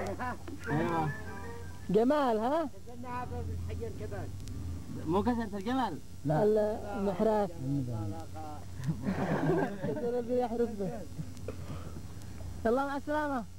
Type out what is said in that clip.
ايوه جمال ها؟ كسرناها بالحجر كمان. مو كسرت الجمل؟ لا المحراث كسر اللي يحرس به. يلا مع السلامة.